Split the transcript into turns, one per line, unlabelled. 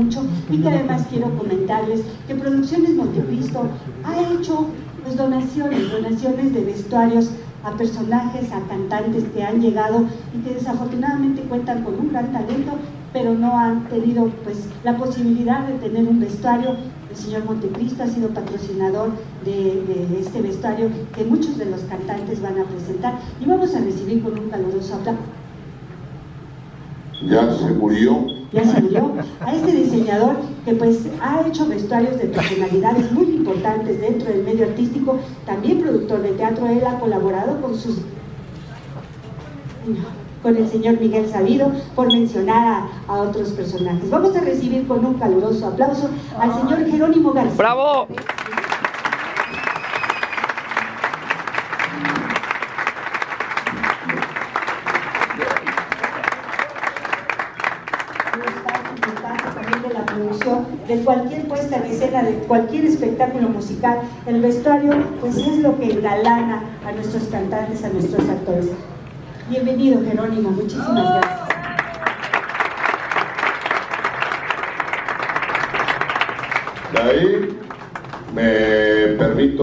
mucho y que además quiero comentarles que Producciones Montecristo ha hecho pues, donaciones de vestuarios a personajes, a cantantes que han llegado y que desafortunadamente cuentan con un gran talento, pero no han tenido pues la posibilidad de tener un vestuario. El señor Montecristo ha sido patrocinador de este vestuario que muchos de los cantantes van a presentar y vamos a recibir con un caluroso aplauso.
Ya se murió.
Ya se murió a este diseñador que pues ha hecho vestuarios de personalidades muy importantes dentro del medio artístico, también productor de teatro. Él ha colaborado con el señor Miguel Sabido, por mencionar a otros personajes. Vamos a recibir con un caluroso aplauso al señor Jerónimo García.
¡Bravo!
También de la producción, de cualquier puesta en escena, de cualquier espectáculo musical. El vestuario pues es lo que engalana a nuestros cantantes, a nuestros actores. Bienvenido, Jerónimo, muchísimas gracias.
De ahí me permito